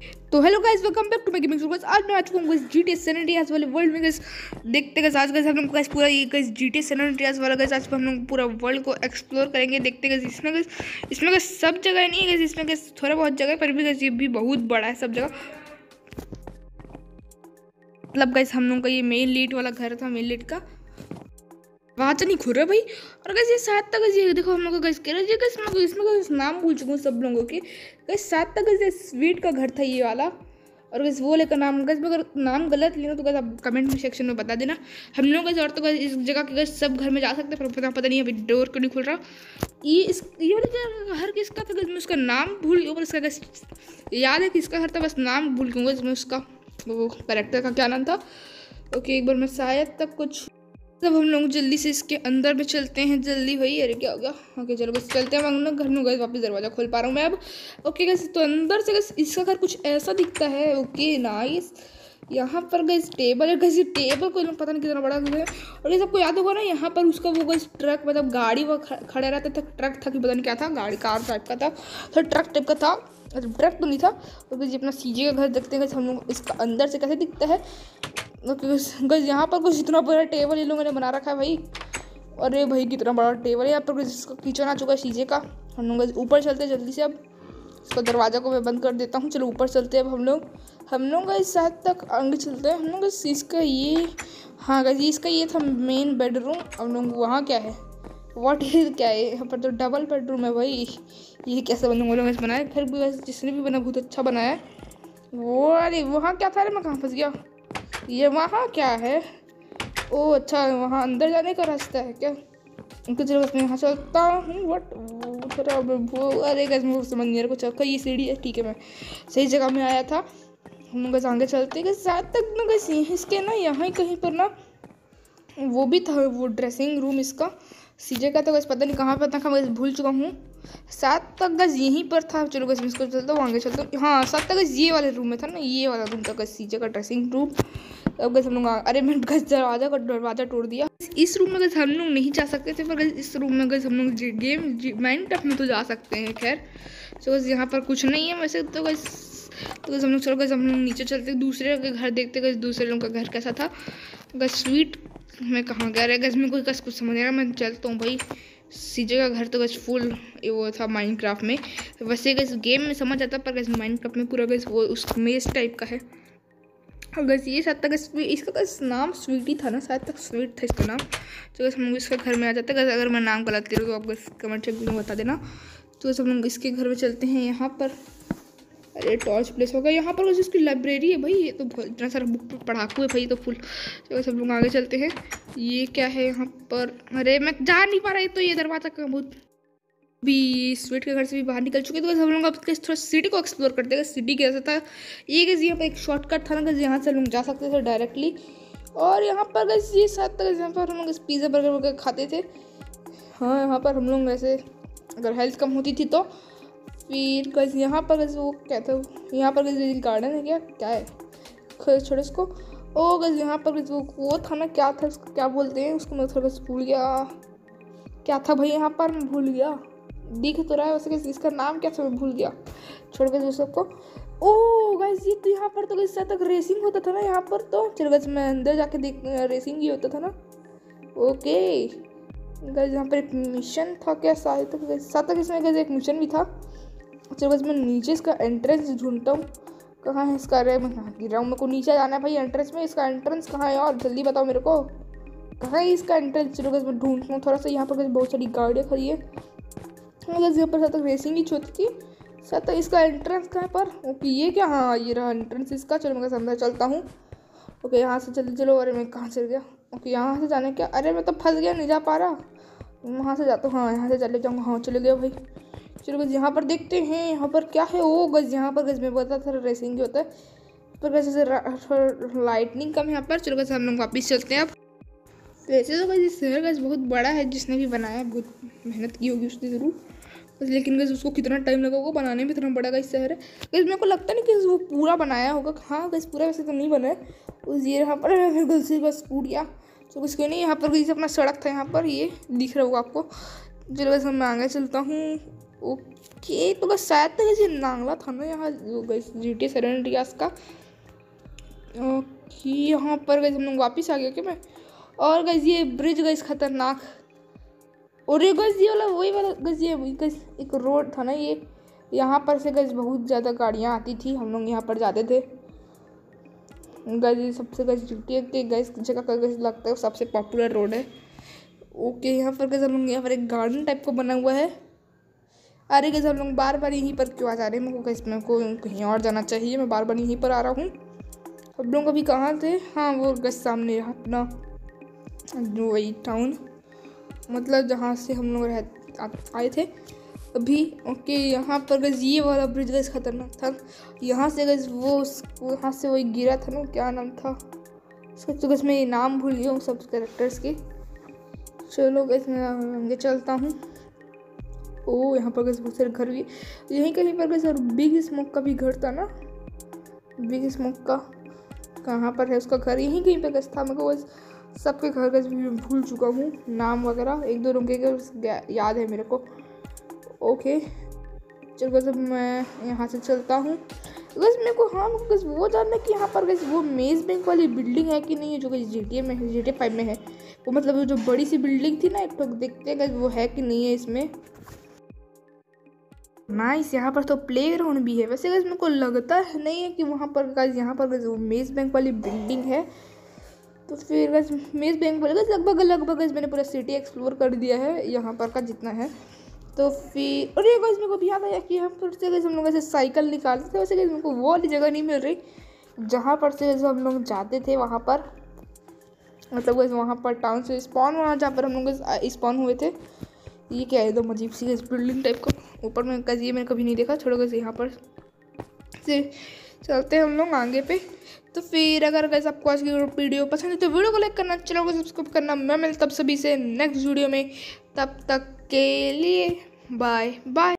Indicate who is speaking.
Speaker 1: तो hello guys, welcome back to my gaming show. आज मैं आ चुका हूँ GTA सैन एंड्रियास वाले वर्ल्ड में। गाइस देखते गाइस, आज गाइस हम लोग गाइस पूरा ये गाइस GTA सैन एंड्रियास वाला गाइस आज हम लोग पूरा वर्ल्ड को एक्सप्लोर करेंगे। देखते गाइस इसमें गाइस सब जगह नहीं है गाइस, इसमें गाइस थोड़ा बहुत जगह पर भी गाइस ये भी बहुत बड़ा है सब जगह। मतलब गाइस हम लोग का ये मेन लीड वाला घर था, मेन लीड का वहाँ तो नहीं खुल रहा भाई। और गाइस ये सात तक ये देखो हम लोग का गाइस कह रहे गाइस मैं इसमें गाइस नाम भूल चुका हूँ सब लोगों के। गाइस सात तक गाइस स्वीट का घर था ये वाला, और गाइस वो लेकर नाम गाइस अगर नाम गलत लेना तो गाइस आप कमेंट में सेक्शन में बता देना। हम लोग गाइस और तो गाइस इस जगह के गाइस सब घर में जा सकते हैं, पर पता नहीं अभी डोर क्यों नहीं खुल रहा। ये वाला घर किसका था गाइस, मैं उसका नाम भूल गया, पर इसका गाइस याद है किसका घर था, बस नाम भूल गया गाइस मैं उसका, वो कैरेक्टर का क्या नाम था। ओके एक बार मैं शायद तक कुछ तब हम लोग जल्दी से इसके अंदर में चलते हैं जल्दी भाई। अरे क्या हो गया। ओके चलो बस चलते हैं हम लोग घर में। गए वापस दरवाजा खोल पा रहा हूँ मैं अब। ओके गैस तो अंदर से गैस इसका घर कुछ ऐसा दिखता है। Okay nice. यहाँ पर गैस टेबल है, गैस ये टेबल को पता नहीं कितना बड़ा है। और ये सबको याद होगा ना, यहाँ पर उसका वो गैस ट्रक मतलब गाड़ी वो खड़े रहता था, ट्रक था कि पता नहीं क्या था, गाड़ी कार टाइप का था, तो ट्रक टाइप का था, ट्रक तो नहीं था। तो गैस अपना सीजे का घर देखते हैं गैस हम लोग इसका अंदर से कैसे दिखता है। गैस यहाँ पर कुछ इतना बड़ा टेबल ये लोगों ने बना रखा है भाई। अरे भाई कितना बड़ा टेबल है यहाँ पर। इसका किचन आ चुका है शीशे का। हम लोग ऊपर चलते हैं जल्दी से। अब इसका दरवाज़ा को मैं बंद कर देता हूँ। चलो ऊपर चलते हैं अब हम लोग इस साथ तक आगे चलते हैं। हम लोग इसका ये, हाँ गैस इसका ये था मेन बेडरूम। हम लोग वहाँ क्या है, व्हाट इज क्या है, यहाँ पर तो डबल बेडरूम है भाई। ये कैसे बंद लोग बनाए घर भी, वैसे जिसने भी बना बहुत अच्छा बनाया है वो। अरे वहाँ क्या था, अरे मैं कहाँ फंस गया। ये वहाँ क्या है, ओ अच्छा वहाँ अंदर जाने का रास्ता है क्या। उनके चलो बस मैं यहाँ चलता हूँ। अरे गैस मैं समझ नहीं आ रहा कुछ। अच्छा ये सीढ़ी है, ठीक है मैं सही जगह में आया था। हम लोग आगे चलते गए साथ तक ना गैस इसके ना यहाँ ही कहीं पर ना वो भी था, वो ड्रेसिंग रूम इसका सीजे का। तो गैस पता नहीं कहाँ पर था, मैं भूल चुका हूँ। सात तक गैस यहीं पर था। चलो गैस इसको चलता हूँ आगे चलता हूँ। हाँ सात तक गैस ये वाले रूम में था ना, ये वाला रूम था गैस सीजे का ड्रेसिंग रूम। अब गैस हम लोग अरे मैं गैस दरवाज़ा तोड़ दिया। इस रूम में गैस हम लोग नहीं जा सकते थे, पर गैस इस रूम में गैस हम लोग गेम माइनक्राफ्ट में तो जा सकते हैं। खैर तो गैस यहाँ पर कुछ नहीं है वैसे तो गैस। तो गैस हम लोग चलो गैस हम लोग नीचे चलते दूसरे के घर देखते गैस दूसरे लोगों का घर कैसा था। गैस स्वीट मैं कहाँ गया रहा गैस में कोई कुछ समझ नहीं रहा। मैं चलता हूँ भाई। सीजे का घर तो गैस फुल वो था माइनक्राफ्ट में, वैसे गैस गेम में समझ आता, पर गैस माइनक्राफ्ट में पूरा गैस वो उस मेज टाइप का है। और गैस ये शायद तक इसका गैस नाम स्वीटी था ना, शायद तक स्वीट था इसका नाम। तो गैस हम लोग इसके घर में आ जाते हैं। गैस अगर मैं नाम गलत दे रहा हूँ तो आप गैस कमेंट सेक्शन में बता देना। तो गैस हम लोग इसके घर में चलते हैं। यहाँ पर अरे टॉर्च प्लेस होगा यहाँ पर, इसकी लाइब्रेरी है भाई। ये तो इतना सारा बुक पढ़ाकू है भाई, तो फुल। तो सब लोग आगे चलते हैं। ये क्या है यहाँ पर, अरे मैं जा नहीं पा रहा है, तो ये दरवाजा का बहुत भी स्वीट के घर से भी बाहर निकल चुके। तो हम लोग अब थोड़ा सिटी को एक्सप्लोर करते हैं। सिटी कैसा था ये गैस, यहाँ पर एक शॉर्टकट था ना गैस, यहाँ से लोग जा सकते थे डायरेक्टली। और यहाँ पर गैस ये साथ तक यहाँ पर हम लोग पिज़्ज़ा बर्गर वगैरह खाते थे। हाँ यहाँ पर हम लोग वैसे अगर हेल्थ कम होती थी तो फिर गैस यहाँ पर गैस वो क्या था, यहाँ पर गैस गार्डन है क्या है छोड़े इसको। ओ गैस यहाँ पर गैस वो था ना, क्या था उसको क्या बोलते हैं उसको, मैं थोड़ा सा भूल गया क्या था भाई। यहाँ पर मैं भूल गया, दिख तो रहा है वैसे गैस इसका नाम क्या था मैं भूल गया। छोड़ गैस वो सबको। ओ गैस ये तो यहाँ पर तो गैस तक रेसिंग होता था ना यहाँ पर। तो चलो गैस मैं अंदर जाके देख, रेसिंग ही होता था ना। ओके गैस यहाँ पर एक मिशन था क्या शायद तक, गैस साथ तक इसमें गैस एक मिशन भी था। चलो बस मैं नीचे इसका एंट्रेंस ढूंढता हूँ, कहाँ है इसका। अरे मैं कहाँ गिर रहा हूँ, मेरे को नीचे जाना है भाई एंट्रेंस में। इसका एंट्रेंस कहाँ है और जल्दी बताओ मेरे को, कहाँ है इसका एंट्रेंस। चलो बस मैं ढूंढता हूँ थोड़ा सा। यहाँ पर बहुत सारी गाड़ियाँ खड़ी है, बस यहाँ पर साथ तक रेसिंग ही होती थी। साथ तक इसका एंट्रेंस कहाँ पर, ओके ये क्या, हाँ ये रहा एंट्रेंस इसका। चलो मैं अंदर चलता हूँ। ओके यहाँ से जल्दी चलो। अरे मैं कहाँ चल गया, ओके यहाँ से जाने क्या, अरे मैं तो फंस गया नहीं जा पा रहा। वहाँ से जाता हूँ, हाँ यहाँ से चले जाऊँगा। हाँ चले गया भाई। चलो बस यहाँ पर देखते हैं यहाँ पर क्या है। ओ गज यहाँ पर गज में बता था रेसिंग जो होता है, पर वैसे लाइटनिंग कम यहाँ पर। चलो बस हम लोग वापस चलते हैं अब। तो ऐसे तो गज शहर गज बहुत बड़ा है, जिसने भी बनाया बहुत मेहनत की होगी उसने ज़रूर, बस लेकिन गज उसको कितना टाइम लगा होगा बनाने में। इतना बड़ा गज शहर है गज, मेरे को लगता नहीं कि वो पूरा बनाया होगा। हाँ गज पूरा वैसे तो नहीं बना है उस, ये यहाँ पर गज से बस टूट गया। तो कुछ नहीं, यहाँ पर गज अपना सड़क था, यहाँ पर ये दिख रहा होगा आपको। चलो बस मैं आगे चलता हूँ। ओके, तो बस शायद तक ये नांगला था ना यहाँ GTA सैन एंड्रियास का। ओके, यहाँ पर गैस हम लोग वापस आ गया क्या मैं। और गैस ये ब्रिज गैस खतरनाक, और ये गैस ये वाला वही वाला गैस ये गैस एक रोड था ना ये, यहाँ पर से गैस बहुत ज़्यादा गाड़ियाँ आती थी, हम लोग यहाँ पर जाते थे गैस। ये सबसे गैस GTA के गैस जगह का गैस लगता है सबसे पॉपुलर रोड है। ओके, यहाँ पर गैस हम लोग यहाँ पर एक गार्डन टाइप का बना हुआ है। अरे गैस हम लोग बार बार यहीं पर क्यों आ जा रहे हैं, मेरे को कहीं और जाना चाहिए, मैं बार बार यहीं पर आ रहा हूँ। हम लोग अभी कहाँ थे, हाँ वो गैस सामने अपना जो वही टाउन, मतलब जहाँ से हम लोग आए थे अभी। ओके, यहाँ पर गैस ये वाला ब्रिज गैस खतरनाक था, यहाँ से गैस वो वहाँ से वही गिरा था ना, क्या नाम था उसका, तो गैस मैं नाम भूल गया हूँ सब कैरेक्टर्स के। चलो गैस मैं आगे चलता हूँ। ओ यहाँ पर गैस बहुत सारे घर भी, यहीं कहीं पर गैस और बिग स्मोक का भी घर था ना, बिग स्मोक का कहाँ पर है उसका घर, यहीं कहीं पर गैस था। मेरे को बस सबके घर गैस भूल चुका हूँ नाम वगैरह, एक दो रुके याद है मेरे को। ओके चलो बस अब मैं यहाँ से चलता हूँ। बस मेरे को हाँ मेरे को बस वो जानना है कि यहाँ पर गैस वो मेज़ बैंक वाली बिल्डिंग है कि नहीं है जो कि GTA में है, GTA 5 में है वो, मतलब वो जो बड़ी सी बिल्डिंग थी ना एक तो, देखते हैं गैस वो है कि नहीं है इसमें। नाइस, यहाँ पर तो प्ले ग्राउंड भी है। वैसे गैस मेरे को लगता है नहीं है कि वहाँ पर गैस यहाँ पर गैस वो मेज़ बैंक वाली बिल्डिंग है, तो फिर गैस मेज़ बैंक वाले गैस लगभग गैस मैंने पूरा सिटी एक्सप्लोर कर दिया है यहाँ पर का जितना है। तो फिर और ये गैस मेरे को भी याद आया कि यहाँ पर से गैस हम लोग ऐसे साइकिल निकालते थे, वैसे गैस मेरे को वो वाली जगह नहीं मिल रही जहाँ पर से गैस हम लोग जाते थे वहाँ पर, मतलब गैस वहाँ पर टाउन से स्पॉन हुआ जहाँ पर हम लोग स्पॉन हुए थे। ये क्या है एकदम अजीब सी गैस बिल्डिंग टाइप का, ऊपर में गैस ये मैंने कभी नहीं देखा। छोड़ो गैस यहाँ पर से चलते हैं हम लोग आगे पे। तो फिर अगर गैस आपको आज की वीडियो पसंद है तो वीडियो को लाइक करना, चैनल को सब्सक्राइब करना। मैं मिलता तब सभी से नेक्स्ट वीडियो में, तब तक के लिए बाय बाय।